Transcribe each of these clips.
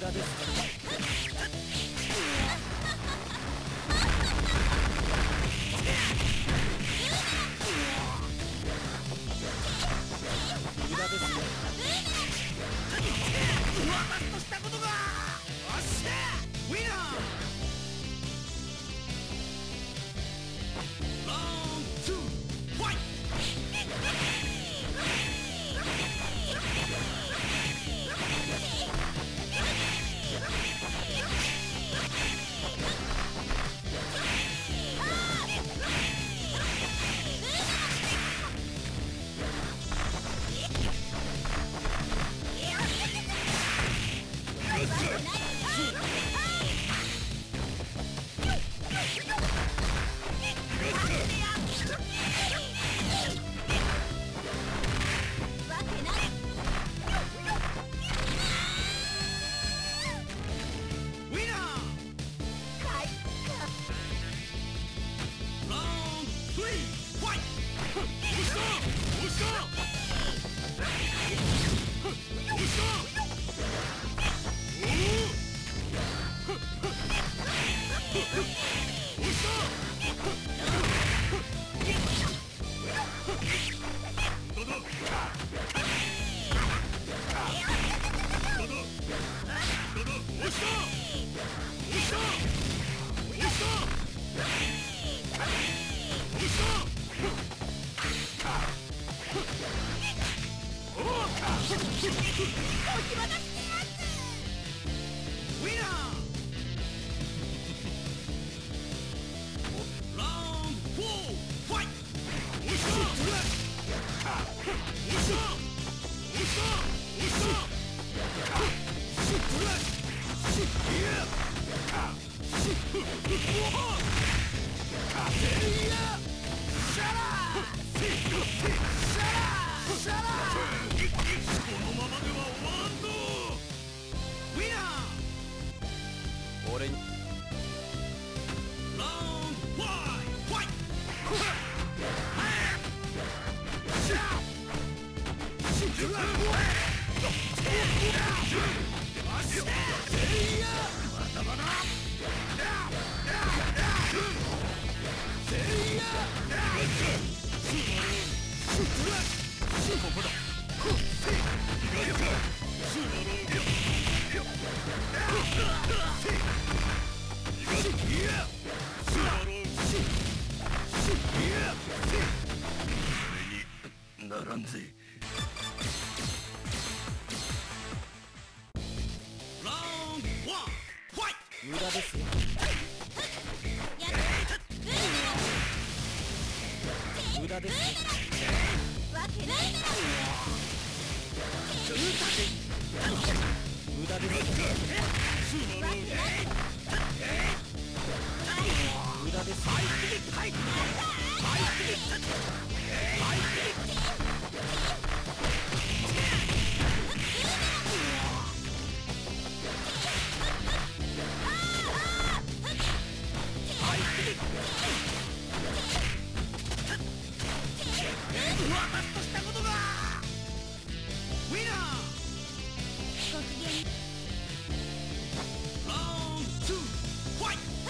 駄です。無駄です。 私としたことが。おっしゃウィナー。ラウンド2ファイト。 俺にならんぜ。ラウンド1ファイト。 無駄ですよ。無駄です。 わけないだろ。 無駄です。無駄です。 私としたことが。ウィナー。 ごきげん。 ラウンド2ファイト。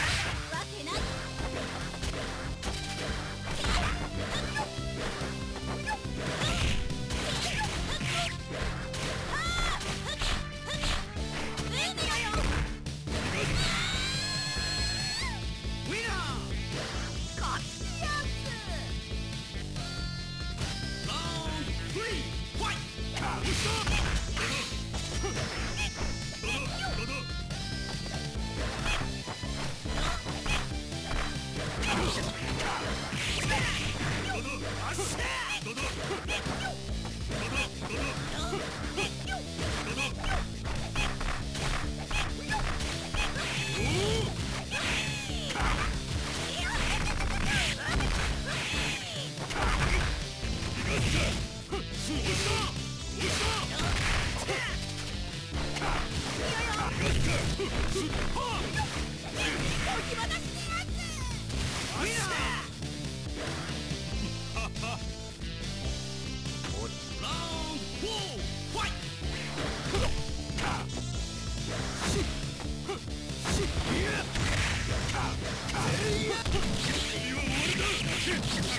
わけない。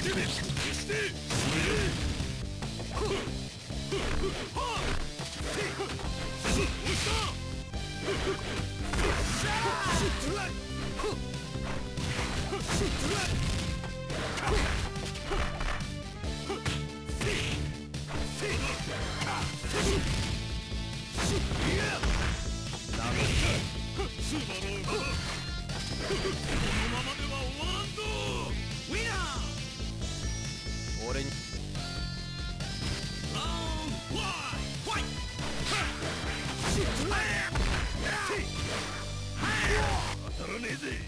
俺に当たらねえぜ。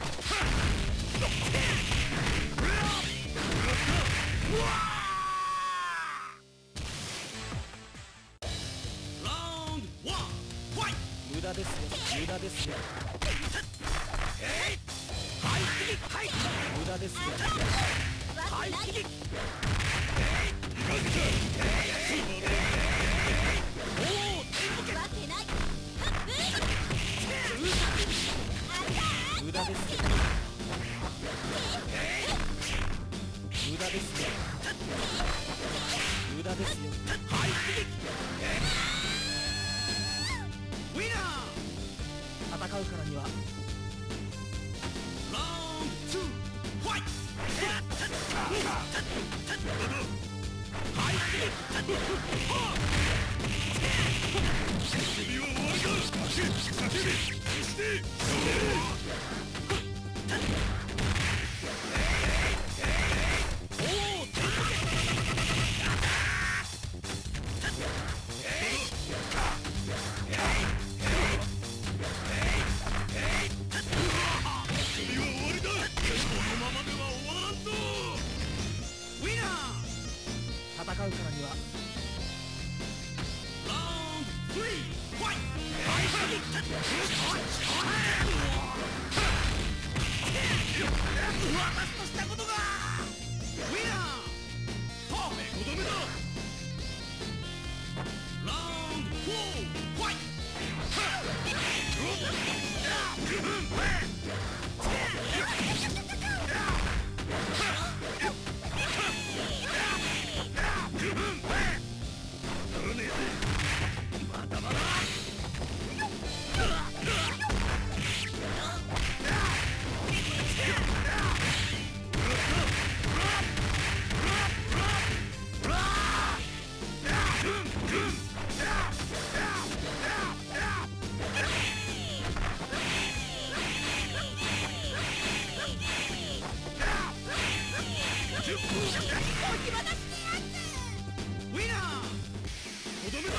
無駄ですよ、無駄ですよ、無駄ですよ。 わけないわけない無駄ですよ、無駄ですよ、無駄ですよ。戦うからには戦うからには私としたことがウィナーパーフェクトだ。ラウンド4ファイト。まだまだウィナーとどめだ。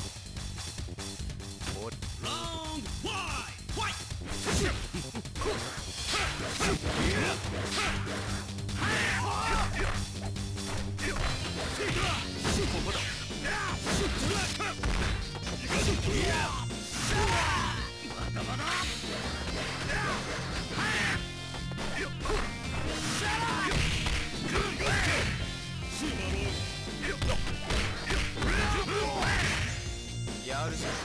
ラウンド5ファイここだ。まだまだやるぞ。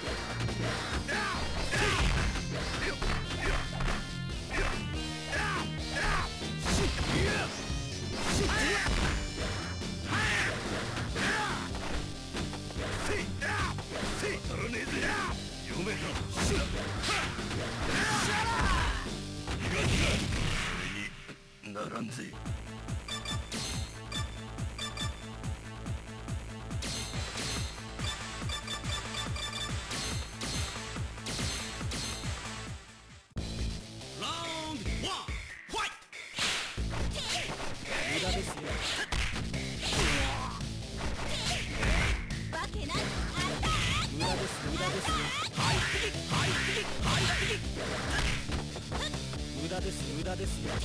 ならんぜ。 無駄ですよ、 わけない無駄です、無駄ですよ、無駄です、無駄ですよ。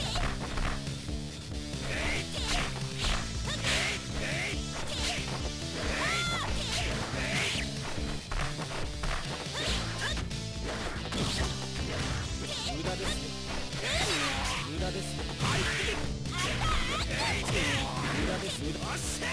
無駄ですよ、無駄ですよ、無駄です、無駄。 おっしゃ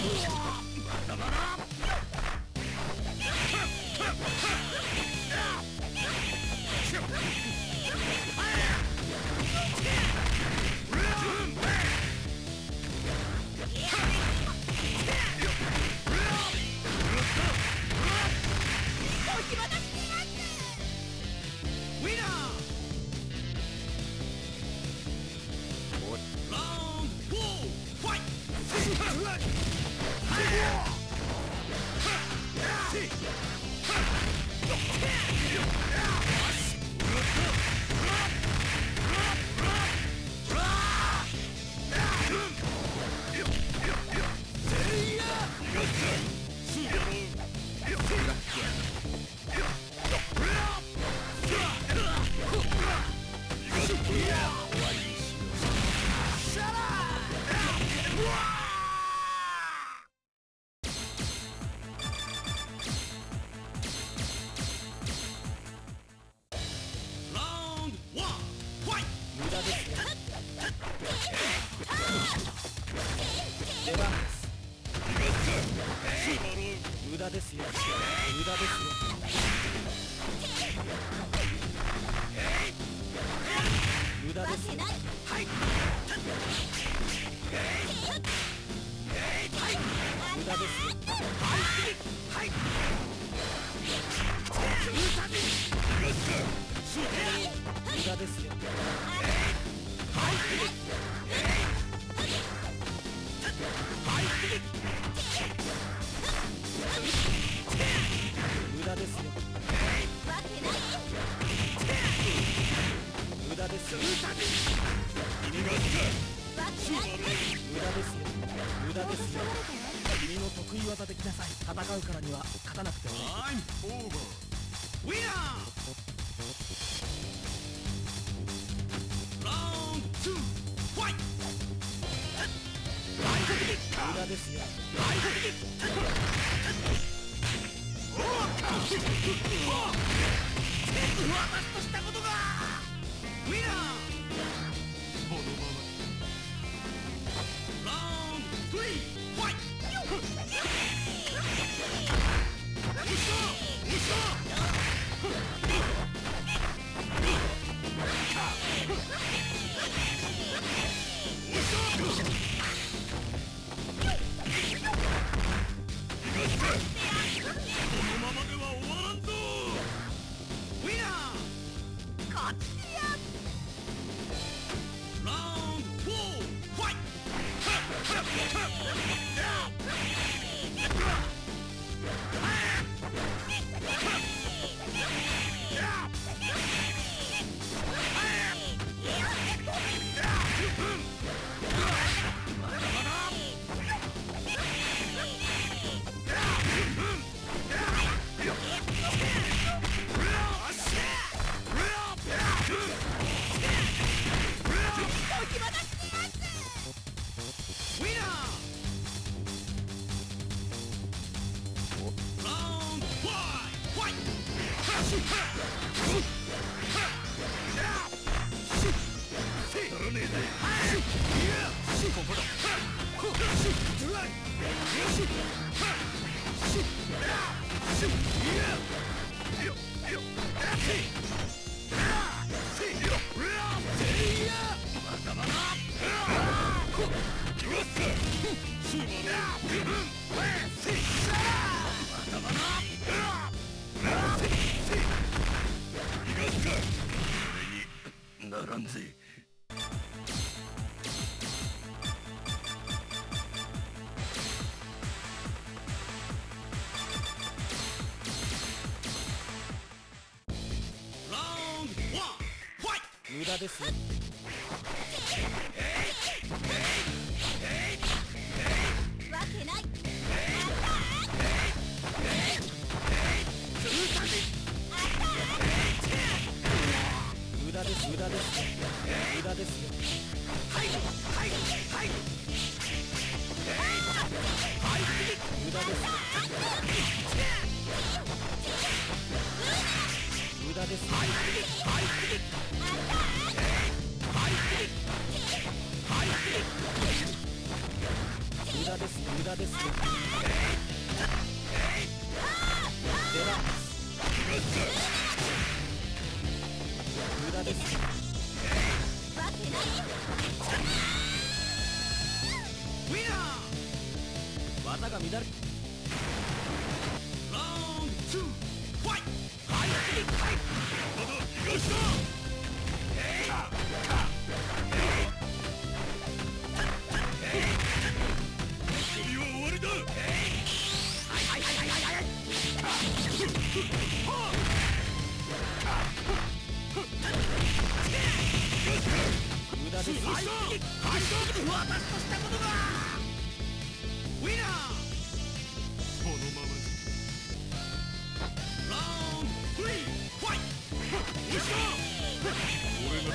無駄ですよ。無駄ですよ。無駄ですよ。はい。無駄ですよ。はい。無駄ですよ。無駄ですよ。無駄ですよ。無駄ですよ。無駄ですよ。君の得意技できなさい。戦うからには勝たなくてもいい。 ウィナーラウンド2ファイト。 無駄ですよ。 私としたことがウィナーこのままラウンド3ファイト。ならんぜ。 無駄ですよ。無駄です。無駄です。無駄ですよ。はいはいはい。無駄です。無駄です。無駄です。無駄ですよ。 無駄です。 わけない。 ウィナー。 技が乱れ。 ラウンド2ファイト。はいはいよしだ。遊びは終わりだ。 無駄です。 私としたことがウィナー。このままラウンド3ファイト。よっしゃ。俺が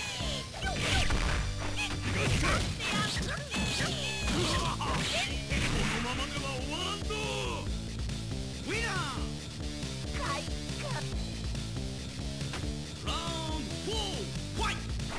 このままでは終わらんぞ。ウィナー。ラウンド4ファイト。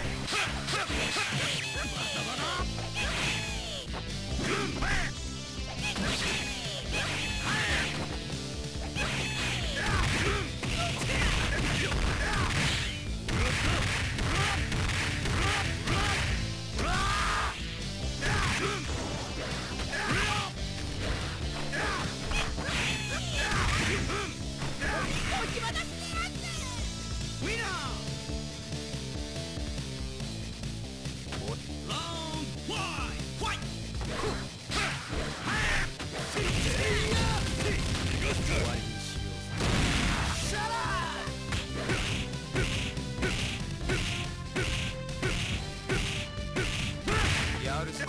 ウィナー。ラウンド5ファイト。 終わりにしよう。やるぞ。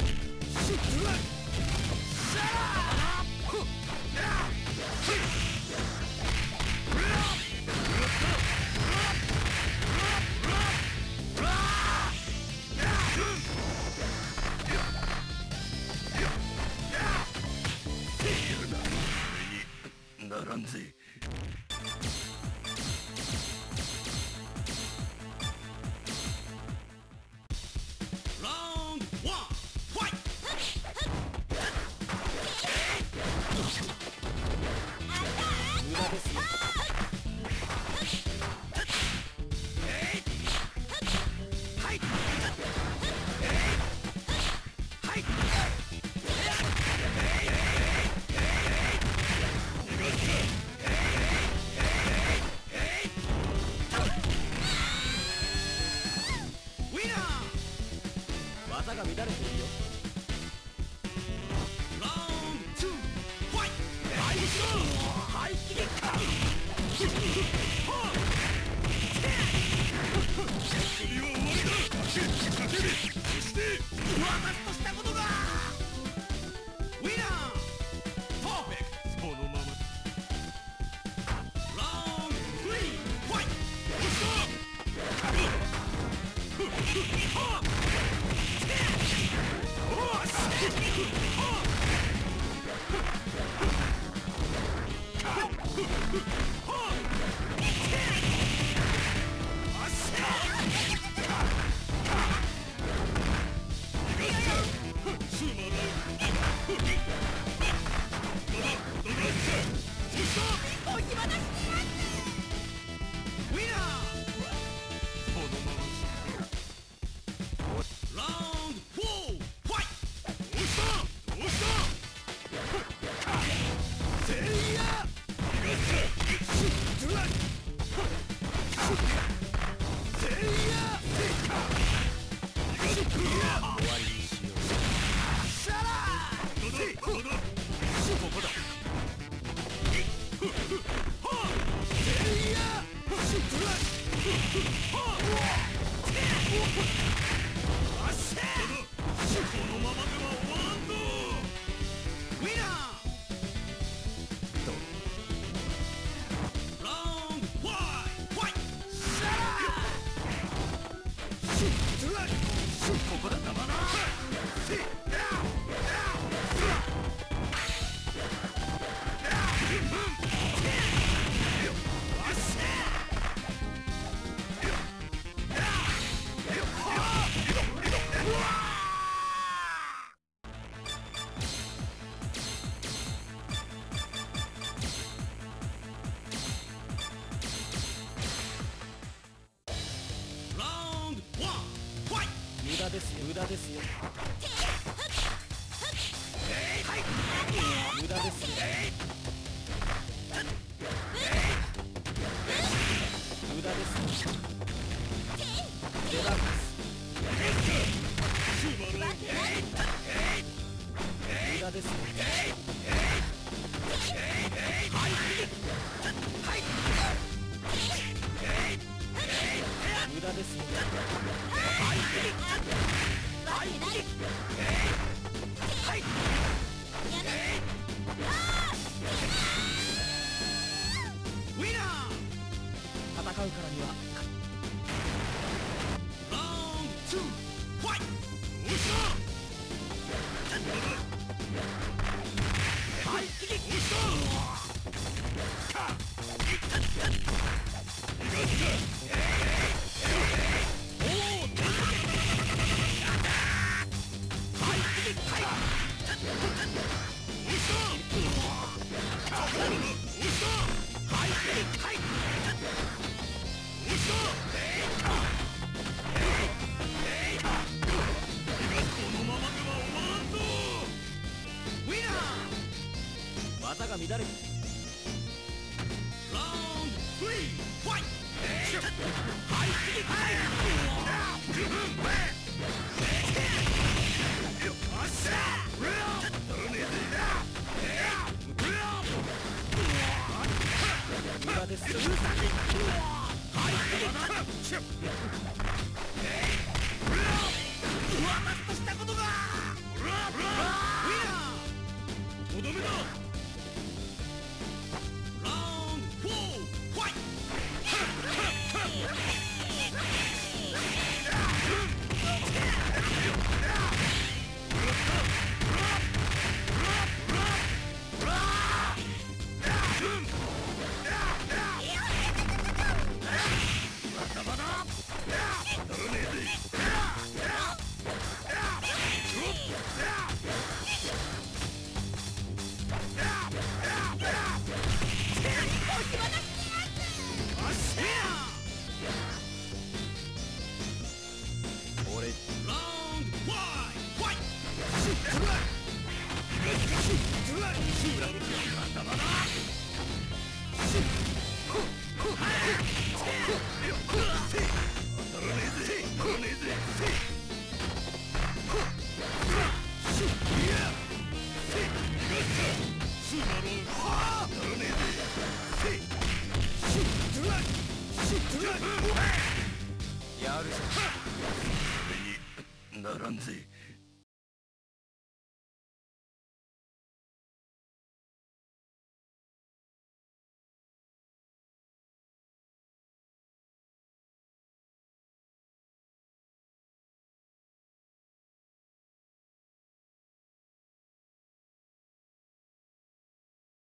ならんぜ。ラウンド1ファイト。 無駄です。 はいはいウィナー。 技が乱れているよ。 ラウンド2ファイト。はいはい撃破。遊びは終わりだ。そして私としたことがウィナー。パーフェクト。このままラウンド3ファイト。よっしゃ。せいや。 ですよ無駄ですよ無駄ですよ無駄ですよデラックス無駄ですよ無駄ですよウィナー戦うからにはラウンド2ファイトよっしゃはいよっしゃかいった技が乱れるラウンド3ファイトはいよっしゃ無駄ですよとしたことがとどめだラウンド4ファイト俺ラウンド5ファイトやるぞならんぜ